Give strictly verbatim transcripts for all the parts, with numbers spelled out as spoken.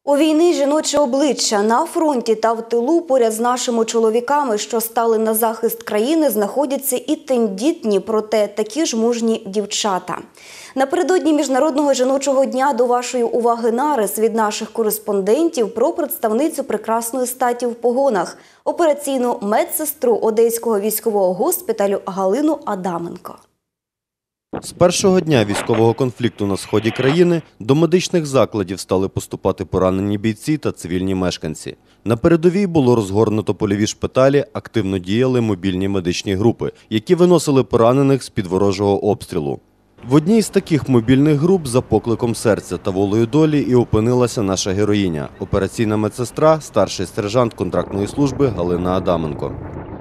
У війни жіноче обличчя на фронті та в тилу поряд з нашими чоловіками, що стали на захист країни, знаходяться і тендітні, проте такі ж мужні дівчата. Напередодні Міжнародного жіночого дня до вашої уваги нарис від наших кореспондентів про представницю прекрасної статі в погонах – операційну медсестру Одеського військового госпіталю Галину Адаменко. З першого дня військового конфлікту на сході країни до медичних закладів стали поступати поранені бійці та цивільні мешканці. На передовій було розгорнуто польові шпиталі, активно діяли мобільні медичні групи, які виносили поранених з-під ворожого обстрілу. В одній з таких мобільних груп за покликом серця та волею долі і опинилася наша героїня – операційна медсестра, старший сержант контрактної служби Галина Адаменко.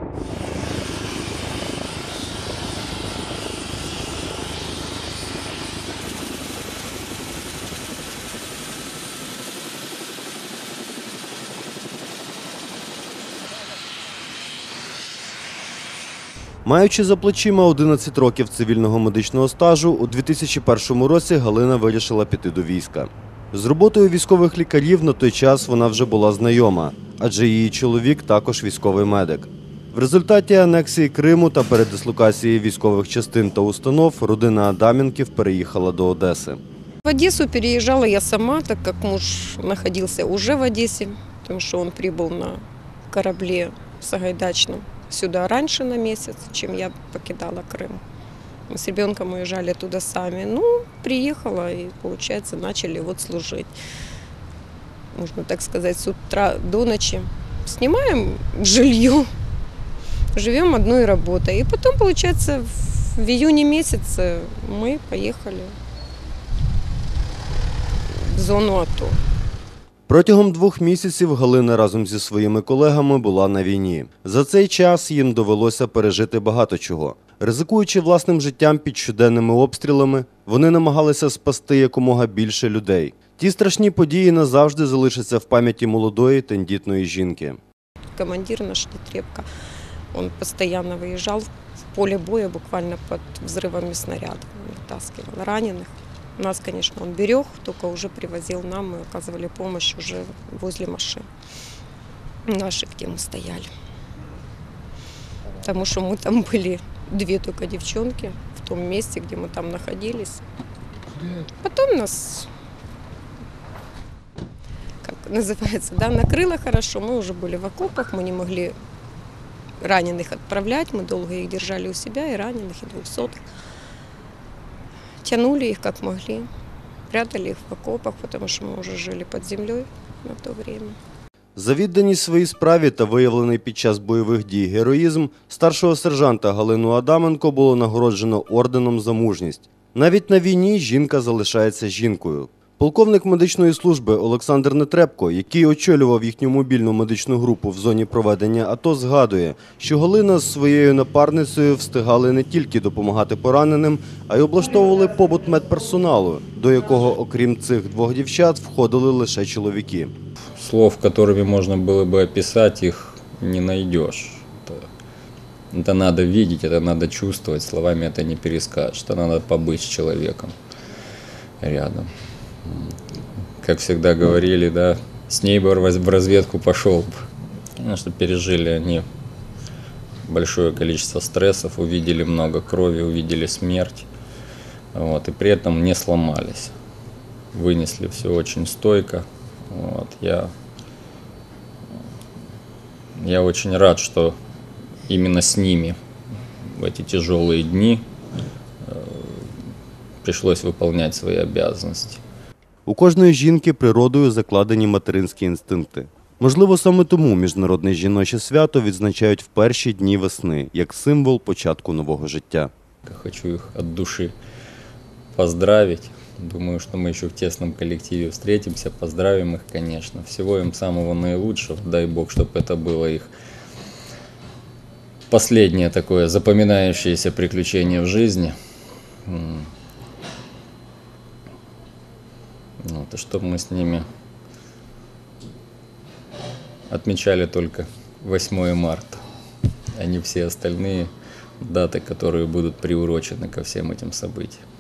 Маючи за плечима одинадцять років цивільного медичного стажу, у дві тисячі першому році Галина вирішила піти до війська. З роботою військових лікарів на той час вона вже була знайома, адже її чоловік також військовий медик. В результаті анексії Криму та передислокації військових частин та установ родина Адаменків переїхала до Одеси. В Одессу переезжала я сама, так как муж находился уже в Одессе, потому что он прибыл на корабле Сагайдачном сюда раньше на месяц, чем я покидала Крым. Мы с ребенком уезжали туда сами. Ну, приехала и, получается, начали вот служить. Можно так сказать, с утра до ночи. Снимаем жилье, живем одной работой. И потом, получается, в июне месяце мы поехали в зону АТО. Протягом двох місяців Галина разом зі своїми колегами була на війні. За цей час їм довелося пережити багато чого. Ризикуючи власним життям під щоденними обстрілами, вони намагалися спасти якомога більше людей. Ті страшні події назавжди залишаться в пам'яті молодої тендітної жінки. Командир наш Нетребко, он постоянно выезжал в поле боя буквально под взрывами снарядов, вытаскивал раненых. Нас, конечно, он берег, только уже привозил нам, мы оказывали помощь уже возле машин наших, где мы стояли. Потому что мы там были две только девчонки в том месте, где мы там находились. Потом нас, как называется, да, накрыло хорошо, мы уже были в окопах, мы не могли раненых отправлять, мы долго их держали у себя, и раненых, и двухсотых. Тянули их как могли, прятали их в окопах, потому что мы уже жили под землей на то время. За відданість своїй справі та виявлений під час бойових дій героїзм старшого сержанта Галину Адаменко було нагороджено орденом за мужність. Навіть на війні жінка залишається жінкою. Полковник медичної служби Олександр Нетребко, який очолював їхню мобільну медичну групу в зоні проведення АТО, згадує, що Галина з своєю напарницею встигали не тільки допомагати пораненим, а й облаштовували побут медперсоналу, до якого, окрім цих двох дівчат, входили лише чоловіки. Слов, которыми можно было бы описать, их не найдешь. Это, это надо видеть, это надо чувствовать, словами это не перескажешь. Это надо побыть с человеком рядом. Как всегда говорили, да, с ней бы в разведку пошел бы. Потому что пережили они большое количество стрессов, увидели много крови, увидели смерть. Вот, и при этом не сломались. Вынесли все очень стойко. Вот, я, я очень рад, что именно с ними в эти тяжелые дни э, пришлось выполнять свои обязанности. У кожної жінки природою закладені материнські інстинкти. Можливо, саме тому Міжнародне жіноче свято відзначають в перші дні весни, як символ початку нового життя. Хочу их от души поздравить. Думаю, что мы еще в тесном коллективе встретимся, поздравим их, конечно. Всего им самого наилучшего. Дай Бог, чтобы это было их последнее такое запоминающееся приключение в жизни. Вот, и чтобы мы с ними отмечали только восьмое марта, а не все остальные даты, которые будут приурочены ко всем этим событиям.